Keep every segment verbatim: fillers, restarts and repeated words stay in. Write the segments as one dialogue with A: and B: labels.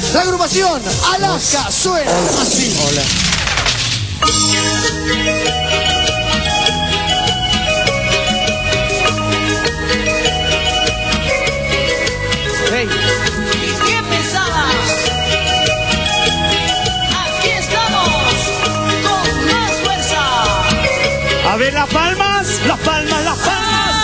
A: La agrupación Alaska suena así.
B: Hola.
C: Hey.
D: ¿Qué pensabas? Aquí estamos con más fuerza.
C: A ver las palmas, las palmas, las palmas.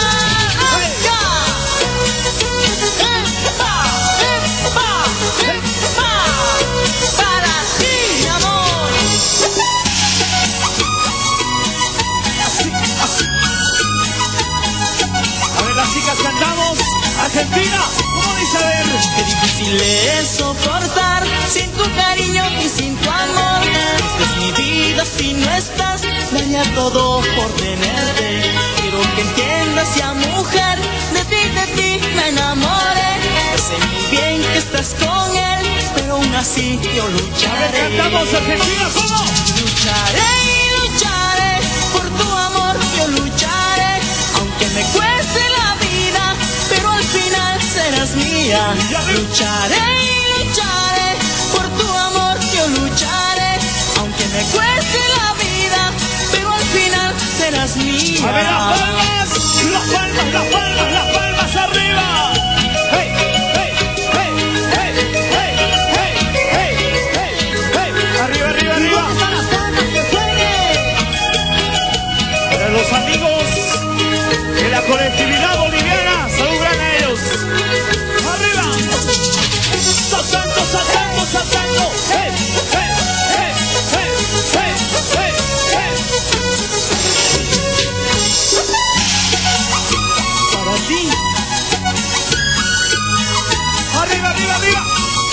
C: Cantamos Argentina, ¿cómo dice? A ver.
D: Qué difícil es soportar sin tu cariño y sin tu amor. Esta es mi vida, si no estás, daría todo por tenerte. Quiero que entiendas ya, mujer, de ti, de ti me enamoré. Sé muy bien que estás con él, pero aún así yo lucharé.
C: A ver, cantamos Argentina, ¿cómo?
D: Lucharé y lucharé por tu amor, yo lucharé, aunque me cueste la vida, pero al final serás mía. Lucharé y lucharé por tu amor, yo lucharé, aunque me cueste la vida, pero al final serás mía.
C: A ver las palmas, las palmas, las palmas, las palmas arriba. Hey, hey, hey, hey, hey, hey, hey, hey, hey. Arriba, arriba, arriba. Para los amigos de la colectividad boliviana, saludan a ellos. Arriba. Saltando, saltando, saltando. Hey, hey, hey, hey, hey, hey, hey. Para ti. Arriba, arriba, arriba.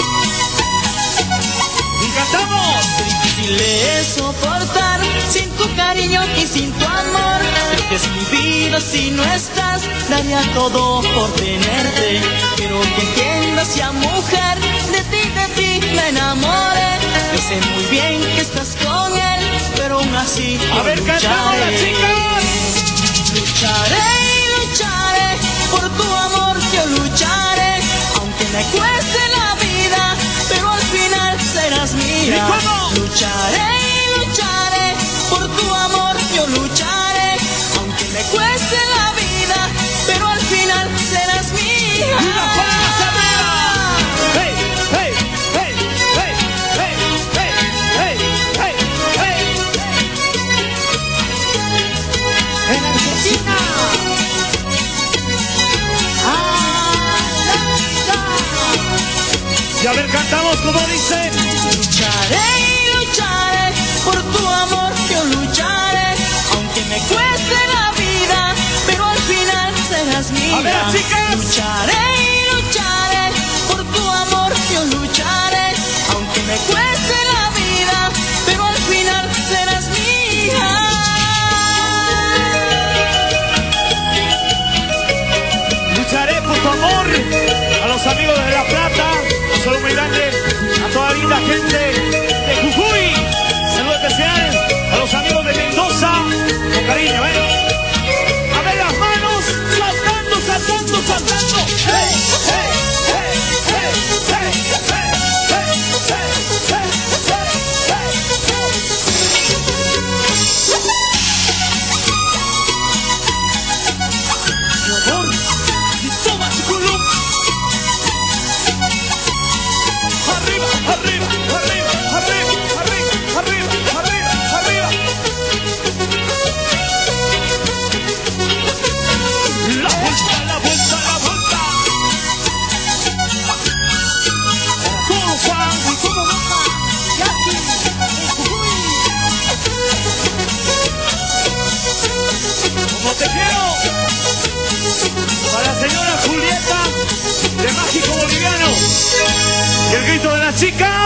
C: Y cantamos.
D: Qué difícil es soportar sin tu cariño y sin tu amor. Esta es mi vida, si no estás, daría todo por tenerte. Quiero que entiendas ya, mujer, de ti, de ti me enamoré. Yo sé muy bien que estás con él, pero aún así yo
C: A ver, cantamos las
D: lucharé.
C: chicas.
D: Lucharé y lucharé por tu amor, yo lucharé, aunque me cueste la vida, pero al final serás mía.
C: ¿Y cómo?
D: Lucharé y lucharé por tu amor, yo lucharé, aunque me cueste la vida, pero al final serás mía.
C: Y las palmas arriba. Hey, hey, hey, hey, hey, hey, hey, hey, hey. En Argentina. Y a ver, cantamos como dice.
D: Lucharé y lucharé por tu amor, yo lucharé, aunque me cueste la vida, pero al final serás mía.
C: A ver, chicas.
D: Lucharé y lucharé por tu amor, yo lucharé, aunque me cueste la vida, pero al final serás mía.
C: Lucharé por tu amor. A los amigos de La Plata, un saludo muy grande. A toda la linda gente de Jujuy. Saludo especial a los amigos de Mendoza. Con cariño, ¿eh? A ver las manos. Saltando, saltando, saltando. ¡Hey, hey, hey, hey, hey, hey, hey, hey, hey, Mi amor, y toma tu culum. Arriba, arriba, arriba, arriba, arriba, arriba, arriba, arriba. La vuelta, la vuelta, la vuelta. Todo Juan y todo Boca. Y aquí, en Jujuy. Como te quiero. Para la señora Julieta de Mágico Boliviano. Y el grito de la chica.